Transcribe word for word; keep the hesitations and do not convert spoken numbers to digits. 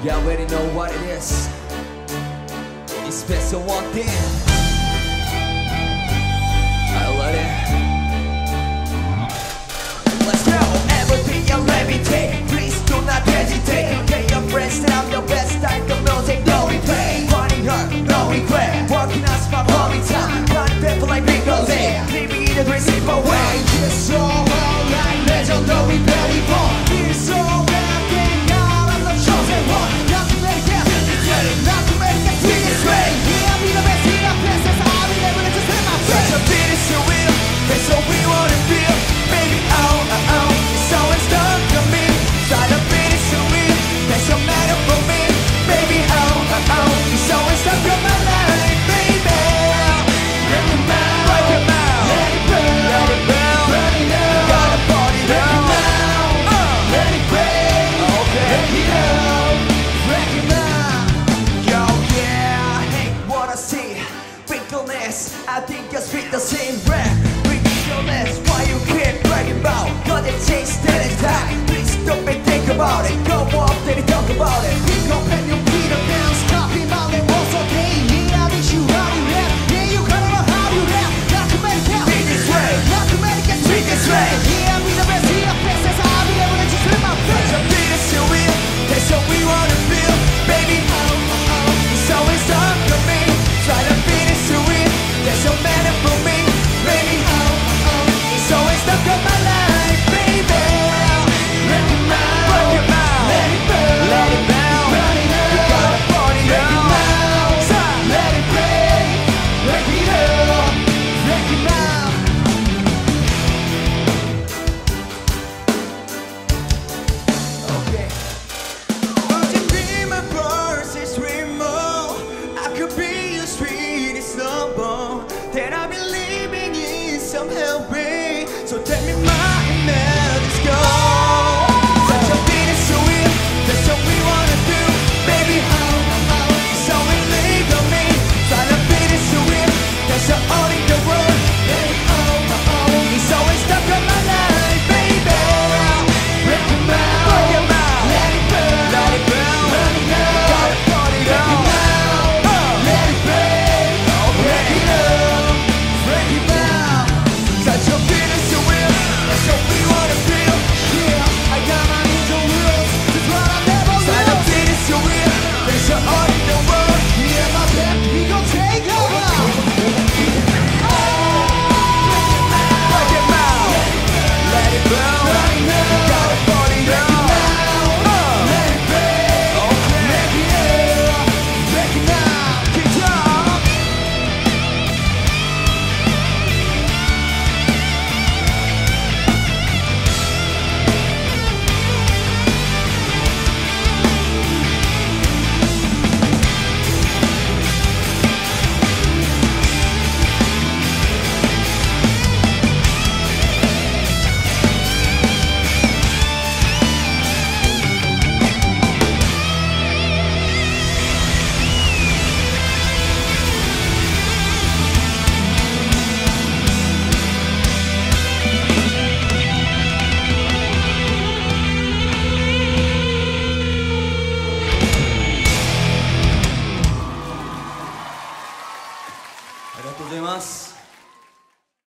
You already know what it is. It's special one thing. I love it. Let's go. Everything you let me take. Please do not hesitate. Tell your friends that I'm your best. I don't know, take no replay. Running hard, no regret. Working as my hobby time. Got people like me go there. Living in a very simple way. It's all like legendary belly born. It's all that thing out of the chosen one. Not to make it, not to make it to this way. Yeah, I'll be the best in the places. I'll be able to just hit my face. Such a bit is so real. That's what we wanna feel. Baby, oh, oh, oh. It's always stuck to me. Such a bit is so real. That's what matter for me. Baby, oh, oh, oh. It's always stuck to my life, baby. Let it out, let it out, let it burn, let it burn, let it out. Gotta party now, let it break, let it out, break it out. Yo, yeah, I hate what I see. Wrinkleness, I think I speak the same breath. Ridiculous, why you keep bragging about? Got it changed, that is time. Please don't be think about it. Go up, then talk about it. Pick up and you beat up down. Stop him out and what's okay. Yeah, I teach you how you rap. Yeah, you gotta know how you rap. Not to make it be this way. Not to make it be this way. Yeah, I'll be the best in the places. I'll be able to just hit my face. The beat is so real. That's what we wanna feel. Baby, oh, oh, oh. It's always up to me. Try to beat it so real. That's what matter for me. Baby, oh, oh, oh. It's always stuck in my life, baby. Let it out, break it out, let it burn, let it burn, let it out. You gotta party now, let it break, break it out, break it out. Okay. Would you be my first dream more? I could be your sweetest love, that I've been living in somehow.